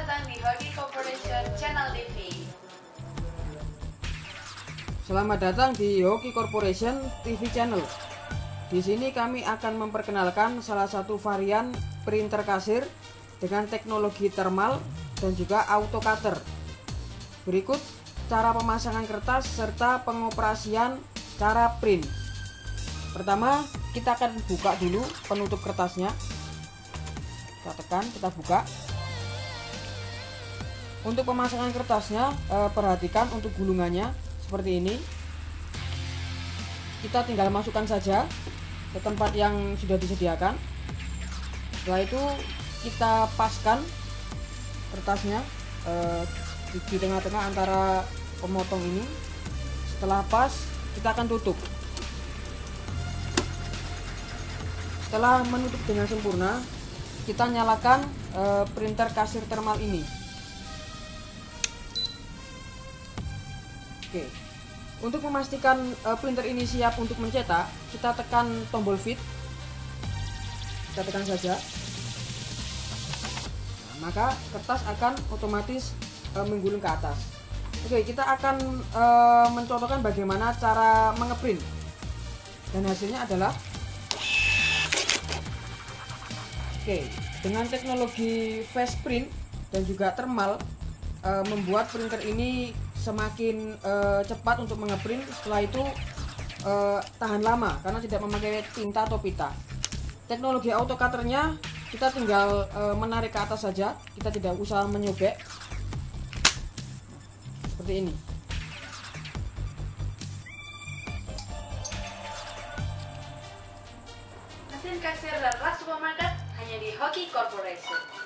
datang di Hoki Corporation Channel TV. Selamat datang di Hoki Corporation TV Channel. Di sini kami akan memperkenalkan salah satu varian printer kasir dengan teknologi thermal dan juga auto cutter. Berikut cara pemasangan kertas serta pengoperasian cara print. Pertama, kita akan buka dulu penutup kertasnya. Kita tekan, kita buka. Untuk pemasangan kertasnya, perhatikan untuk gulungannya seperti ini. Kita tinggal masukkan saja ke tempat yang sudah disediakan. Setelah itu kita paskan kertasnya di tengah-tengah antara pemotong ini. Setelah pas, kita akan tutup. Setelah menutup dengan sempurna, kita nyalakan printer kasir thermal ini. Oke, untuk memastikan printer ini siap untuk mencetak, kita tekan tombol fit. Kita tekan saja. Nah, maka kertas akan otomatis menggulung ke atas. Oke, kita akan mencontohkan bagaimana cara mengeprint. Dan hasilnya adalah dengan teknologi fast print dan juga thermal membuat printer ini semakin cepat untuk mengeprint. Setelah itu tahan lama karena tidak memakai tinta atau pita. Teknologi auto cutternya kita tinggal menarik ke atas saja, kita tidak usah menyobek seperti ini. Mesin kasir dan rak supermarket hanya di Hoki Corporation.